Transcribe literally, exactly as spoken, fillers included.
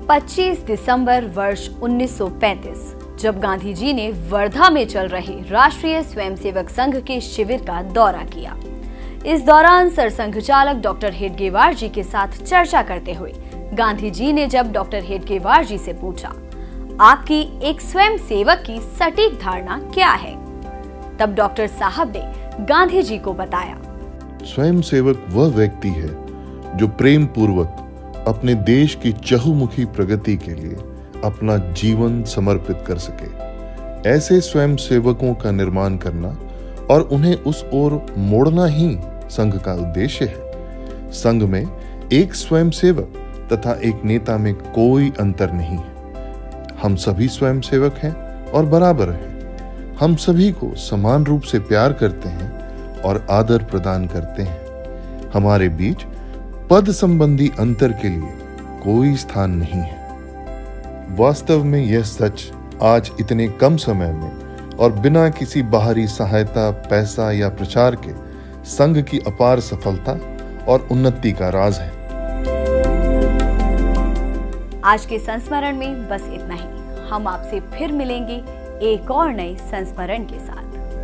पच्चीस दिसंबर वर्ष उन्नीस सौ पैंतीस, जब गांधी जी ने वर्धा में चल रहे राष्ट्रीय स्वयंसेवक संघ के शिविर का दौरा किया। इस दौरान सरसंघ चालक डॉक्टर हेडगेवार जी के साथ चर्चा करते हुए गांधी जी ने जब डॉक्टर हेडगेवार जी से पूछा, आपकी एक स्वयंसेवक की सटीक धारणा क्या है, तब डॉक्टर साहब ने गांधी जी को बताया, स्वयंसेवक वह व्यक्ति है जो प्रेम पूर्वक अपने देश की चहुमुखी प्रगति के लिए अपना जीवन समर्पित कर सके। ऐसे स्वयंसेवकों का निर्माण करना और उन्हें उस ओर मोड़ना ही संघ का उद्देश्य है। संघ में एक स्वयंसेवक तथा एक नेता में कोई अंतर नहीं है। हम सभी स्वयंसेवक हैं और बराबर हैं। हम सभी को समान रूप से प्यार करते हैं और आदर प्रदान करते हैं। हमारे बीच पद संबंधी अंतर के लिए कोई स्थान नहीं है। वास्तव में यह सच आज इतने कम समय में और बिना किसी बाहरी सहायता, पैसा या प्रचार के संघ की अपार सफलता और उन्नति का राज है। आज के संस्मरण में बस इतना ही। हम आपसे फिर मिलेंगे एक और नए संस्मरण के साथ।